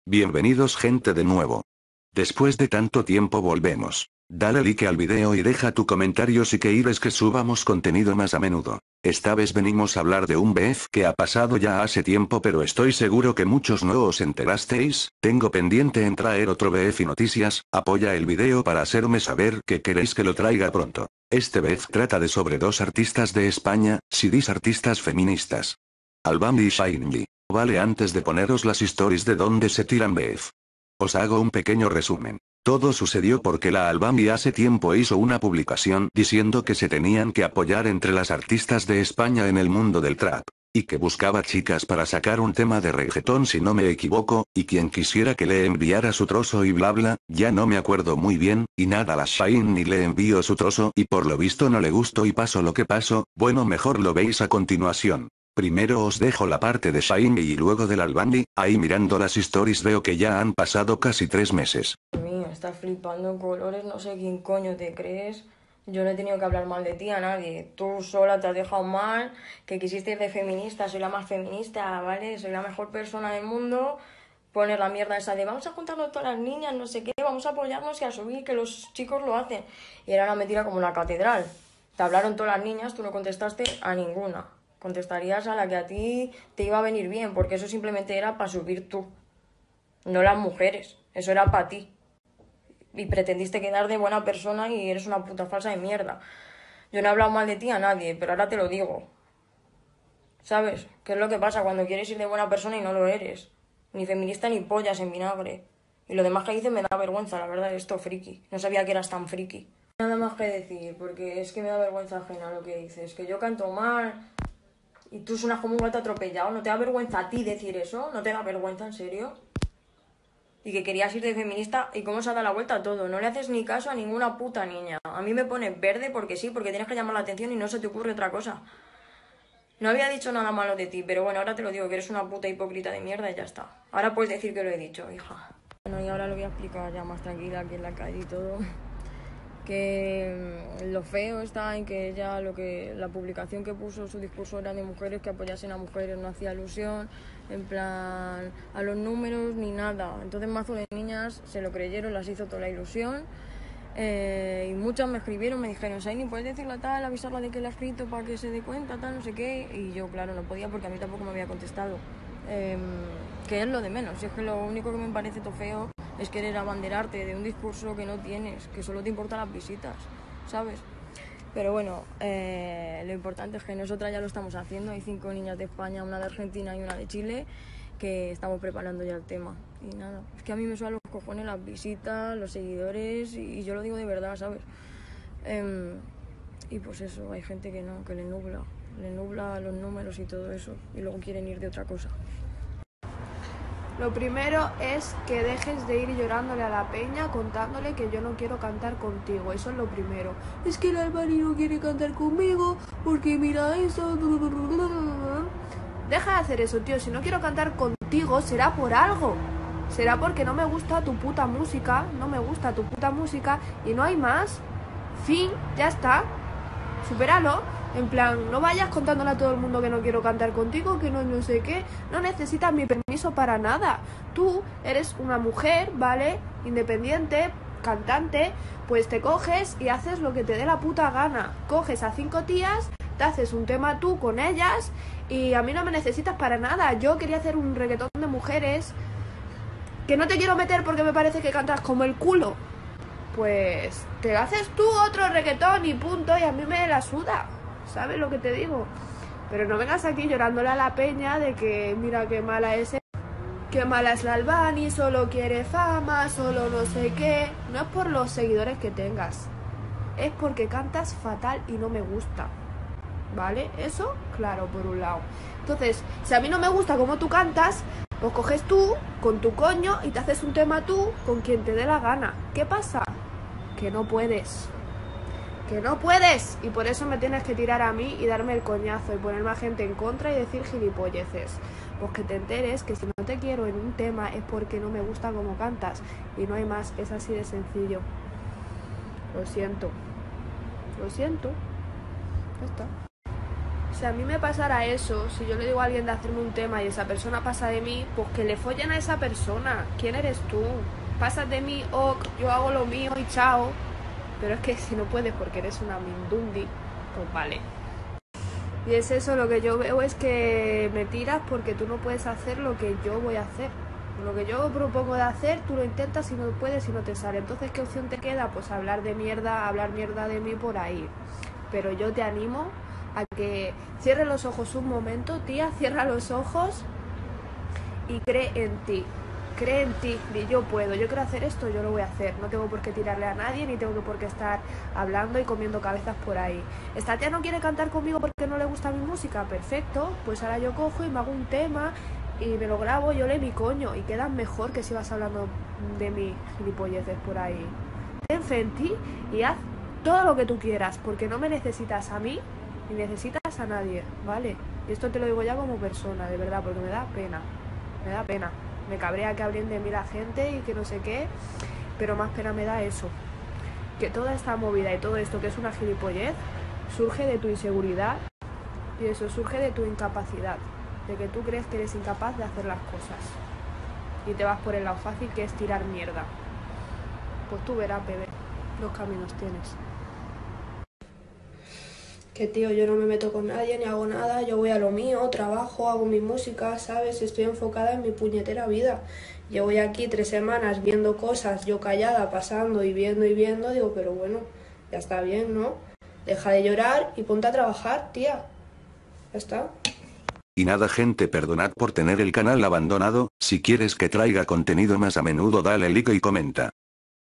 Bienvenidos gente de nuevo. Después de tanto tiempo volvemos. Dale like al video y deja tu comentario si quieres que subamos contenido más a menudo. Esta vez venimos a hablar de un BF que ha pasado ya hace tiempo, pero estoy seguro que muchos no os enterasteis. Tengo pendiente en traer otro BF y noticias. Apoya el video para hacerme saber que queréis que lo traiga pronto. Este BF trata de sobre dos artistas de España, CDs artistas feministas. Albambi y Shindy. Vale, antes de poneros las stories de donde se tiran BF. Os hago un pequeño resumen. Todo sucedió porque la Albambi hace tiempo hizo una publicación diciendo que se tenían que apoyar entre las artistas de España en el mundo del trap. Y que buscaba chicas para sacar un tema de reggaetón si no me equivoco, y quien quisiera que le enviara su trozo y bla bla, ya no me acuerdo muy bien, y nada, la Shine ni le envió su trozo y por lo visto no le gustó y pasó lo que pasó. Bueno, mejor lo veis a continuación. Primero os dejo la parte de Shine y luego del Albambi. Ahí mirando las stories veo que ya han pasado casi 3 meses. Mío, estás flipando en colores, no sé quién coño te crees. Yo no he tenido que hablar mal de ti a nadie. Tú sola te has dejado mal, que quisiste ir de feminista, soy la más feminista, ¿vale? Soy la mejor persona del mundo. Poner la mierda esa de vamos a juntarnos todas las niñas, no sé qué, vamos a apoyarnos y a subir, que los chicos lo hacen. Y era una mentira como la catedral. Te hablaron todas las niñas, tú no contestaste a ninguna. Contestarías a la que a ti te iba a venir bien, porque eso simplemente era para subir tú, no las mujeres, eso era para ti. Y pretendiste quedar de buena persona y eres una puta falsa de mierda. Yo no he hablado mal de ti a nadie, pero ahora te lo digo. ¿Sabes? ¿Qué es lo que pasa cuando quieres ir de buena persona y no lo eres? Ni feminista ni pollas en vinagre. Y lo demás que dices me da vergüenza, la verdad, esto friki. No sabía que eras tan friki. Nada más que decir, porque es que me da vergüenza ajena lo que dices. Que yo canto mal y tú suenas como un gato atropellado. ¿No te da vergüenza a ti decir eso? ¿No te da vergüenza, en serio? Y que querías ir de feminista y cómo se ha dado la vuelta a todo. No le haces ni caso a ninguna puta niña. A mí me pones verde porque sí, porque tienes que llamar la atención y no se te ocurre otra cosa. No había dicho nada malo de ti, pero bueno, ahora te lo digo, que eres una puta hipócrita de mierda y ya está. Ahora puedes decir que lo he dicho, hija. Bueno, y ahora lo voy a explicar ya más tranquila aquí en la calle y todo. Que lo feo está en que ella, la publicación que puso, su discurso era de mujeres que apoyasen a mujeres, no hacía alusión en plan a los números ni nada. Entonces mazo de niñas se lo creyeron, las hizo toda la ilusión. Y muchas me escribieron, me dijeron, Shiny, ¿puedes decirle a tal, avisarla de que la ha escrito para que se dé cuenta, tal, no sé qué? Y yo, claro, no podía porque a mí tampoco me había contestado. Que es lo de menos, y es que lo único que me parece todo feo es querer abanderarte de un discurso que no tienes, que solo te importan las visitas, ¿sabes? Pero bueno, lo importante es que nosotras ya lo estamos haciendo. Hay 5 niñas de España, una de Argentina y una de Chile, que estamos preparando ya el tema. Y nada, es que a mí me suenan los cojones las visitas, los seguidores, y yo lo digo de verdad, ¿sabes? Y pues eso, hay gente que no, que le nubla los números y todo eso, y luego quieren ir de otra cosa. Lo primero es que dejes de ir llorándole a la peña contándole que yo no quiero cantar contigo. Eso es lo primero. Es que el Albani no quiere cantar conmigo porque mira eso. Deja de hacer eso, tío. Si no quiero cantar contigo será por algo. Será porque no me gusta tu puta música. No me gusta tu puta música y no hay más. Fin, ya está. Supéralo. En plan, no vayas contándole a todo el mundo que no quiero cantar contigo, que no sé qué. No necesitas mi permiso para nada. Tú eres una mujer, ¿vale? Independiente, cantante. Pues te coges y haces lo que te dé la puta gana. Coges a 5 tías, te haces un tema tú con ellas y a mí no me necesitas para nada. Yo quería hacer un reggaetón de mujeres que no te quiero meter porque me parece que cantas como el culo. Pues te haces tú otro reggaetón y punto, y a mí me la suda. ¿Sabes lo que te digo? Pero no vengas aquí llorándole a la peña de que mira qué mala es, qué mala es la Albani, solo quiere fama, solo no sé qué. No es por los seguidores que tengas, es porque cantas fatal y no me gusta, ¿vale? Eso, claro, por un lado. Entonces, si a mí no me gusta cómo tú cantas, pues coges tú con tu coño y te haces un tema tú con quien te dé la gana. ¿Qué pasa? Que no puedes. Que no puedes, y por eso me tienes que tirar a mí y darme el coñazo y ponerme a gente en contra y decir gilipolleces. Pues que te enteres que si no te quiero en un tema es porque no me gusta cómo cantas y no hay más, es así de sencillo. Lo siento, ya está. Si a mí me pasara eso, si yo le digo a alguien de hacerme un tema y esa persona pasa de mí, pues que le follen a esa persona. ¿Quién eres tú? Pasas de mí, ok, yo hago lo mío y chao. Pero es que si no puedes porque eres una mindundi, pues vale. Y es eso, lo que yo veo es que me tiras porque tú no puedes hacer lo que yo voy a hacer. Lo que yo propongo de hacer, tú lo intentas y no puedes y no te sale. Entonces, ¿qué opción te queda? Pues hablar mierda de mí por ahí. Pero yo te animo a que cierres los ojos un momento, tía, cierra los ojos y cree en ti. Cree en ti, y yo puedo, yo quiero hacer esto, yo lo voy a hacer. No tengo por qué tirarle a nadie, ni tengo por qué estar hablando y comiendo cabezas por ahí. Esta tía no quiere cantar conmigo porque no le gusta mi música, perfecto. Pues ahora yo cojo y me hago un tema y me lo grabo, yo le mi coño. Y quedas mejor que si vas hablando de mi gilipolleces por ahí. Ten fe en ti y haz todo lo que tú quieras, porque no me necesitas a mí, ni necesitas a nadie, ¿vale? Y esto te lo digo ya como persona, de verdad, porque me da pena. Me da pena. Me cabrea que hablen de mí la gente y que no sé qué, pero más pena me da eso. Que toda esta movida y todo esto que es una gilipollez surge de tu inseguridad y eso surge de tu incapacidad. De que tú crees que eres incapaz de hacer las cosas. Y te vas por el lado fácil que es tirar mierda. Pues tú verás, bebé, dos caminos tienes. Que tío, yo no me meto con nadie ni hago nada, yo voy a lo mío, trabajo, hago mi música, ¿sabes? Estoy enfocada en mi puñetera vida. Llevo ya aquí 3 semanas viendo cosas, yo callada, pasando y viendo, digo, pero bueno, ya está bien, ¿no? Deja de llorar y ponte a trabajar, tía. Ya está. Y nada, gente, perdonad por tener el canal abandonado. Si quieres que traiga contenido más a menudo, dale like y comenta.